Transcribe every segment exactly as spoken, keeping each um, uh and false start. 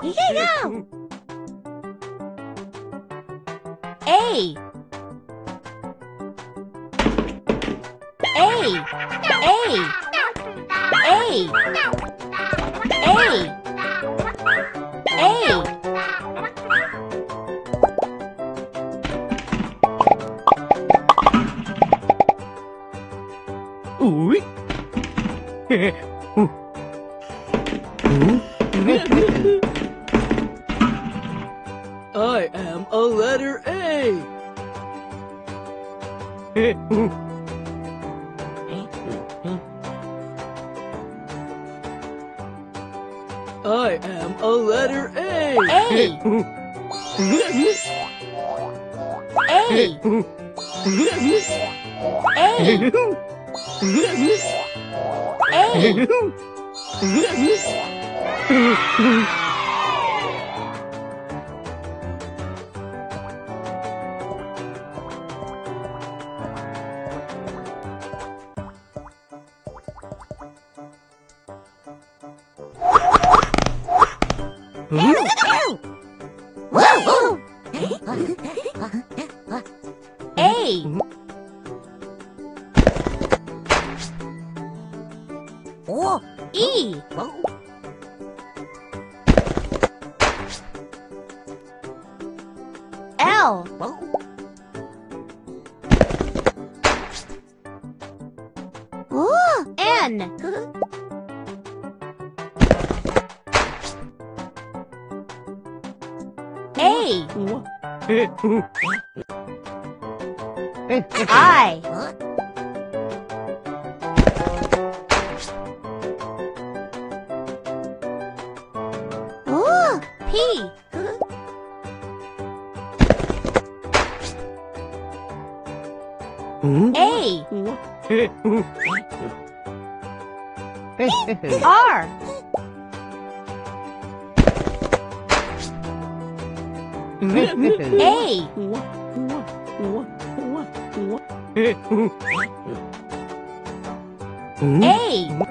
Yeah. A. A. A. A. A. A. Ui. I am a letter A. I am a letter A. A. A. A. A. A. Oh. E. L. Oh. N. A. I. Oh. P. A. R. A. A.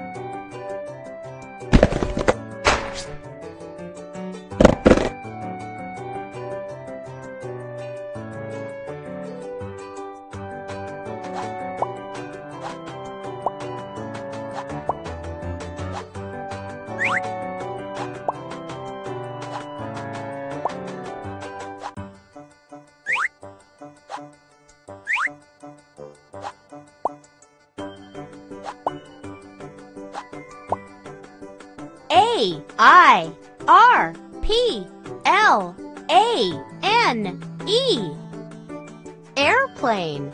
A. I. R. P. L. A. N. E. Airplane.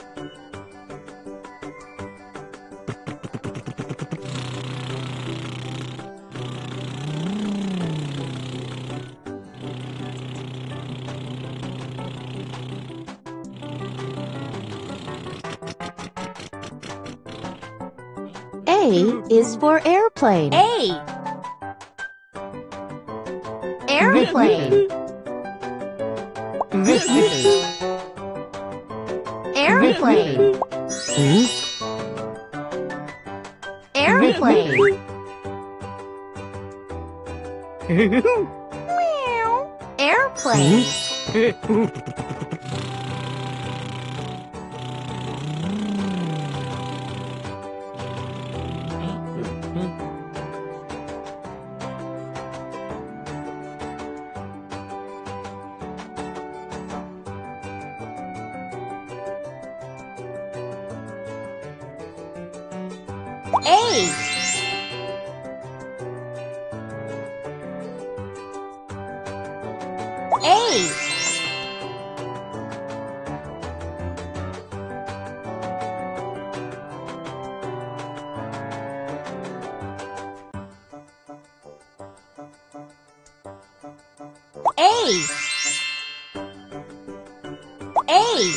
A is for airplane. A. Airplane. Airplane. Airplane. Meow. Airplane. A. A. A. A.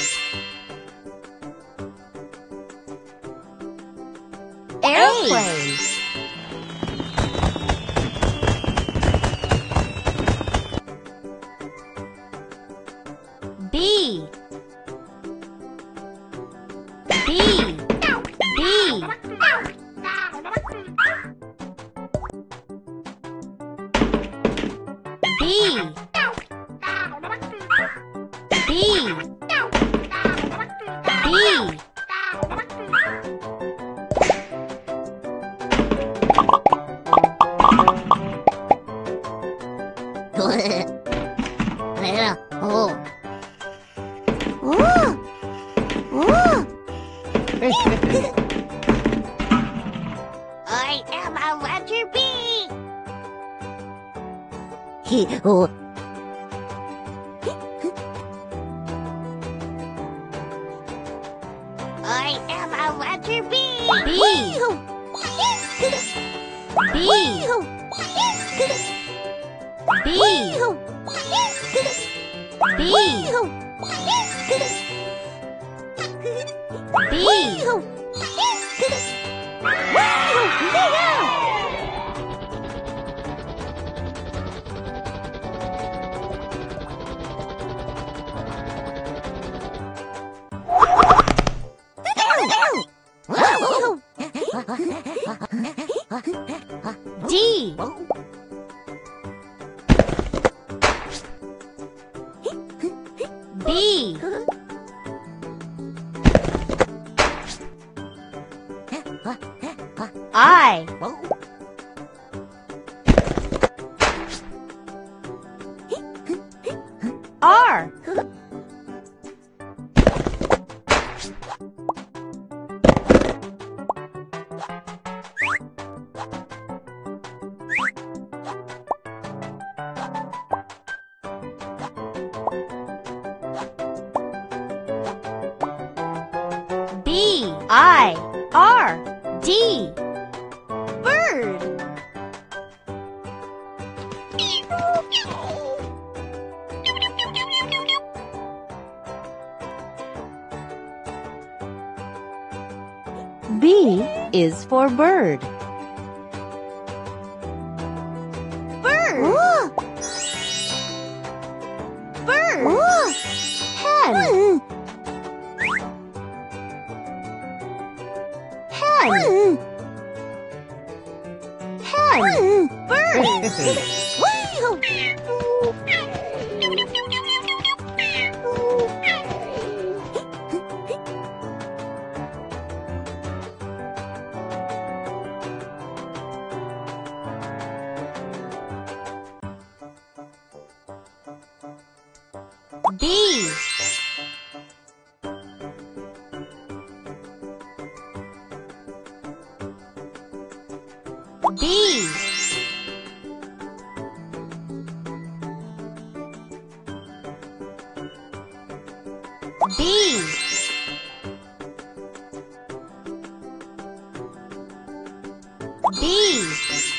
Airplane. B. B. B. B B B 내라. 오. 오. 오. I am a letter B. 히, 오. I am a letter B. B B B B D B I R B I R D Bird B is for bird. Bird Bird Hen Hen Hen Bird B B B B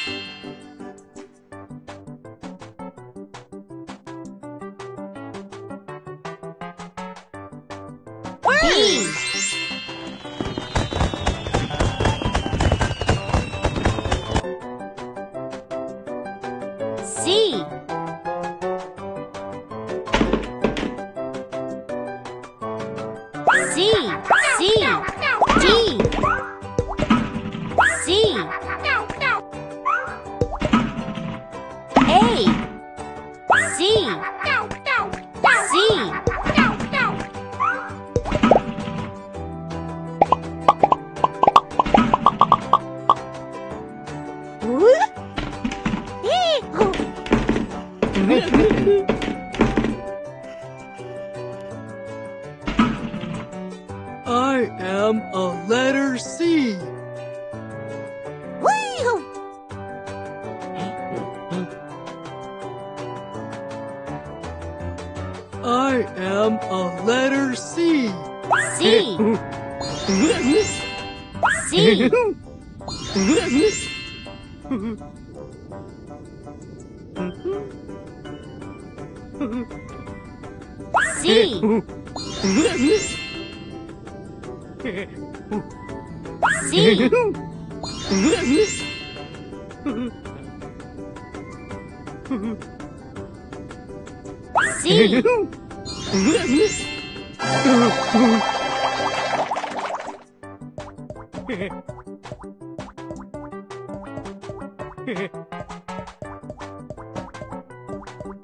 B C C C D C A C C I am a letter C. I am a letter C. C C C C C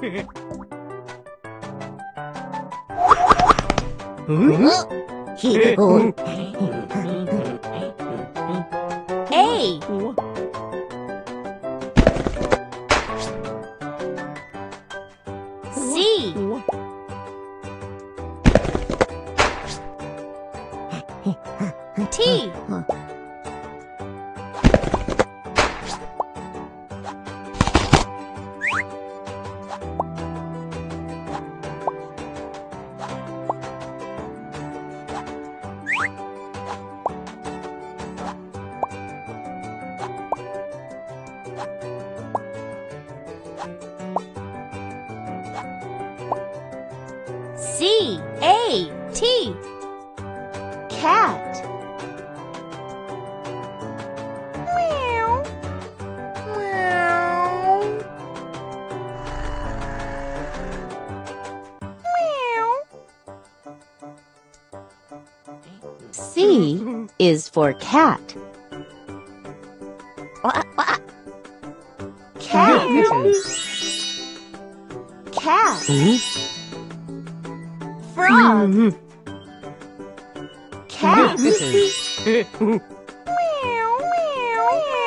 Oh. A. C. T. C. A. T. Cat. Meow. Meow. Meow. C is for cat. Cat. Cat. Frog. Cat. Meow, meow, meow,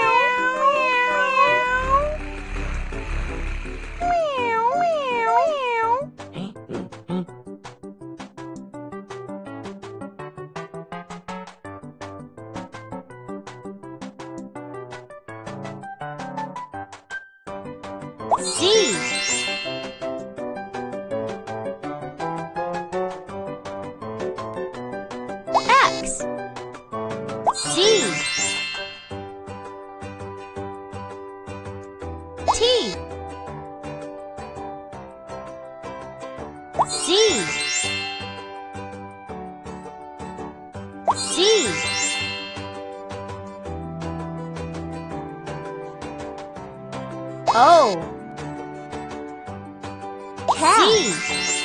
meow. Meow, meow, meow. C. X. C. T. C. C. O. Cat. C.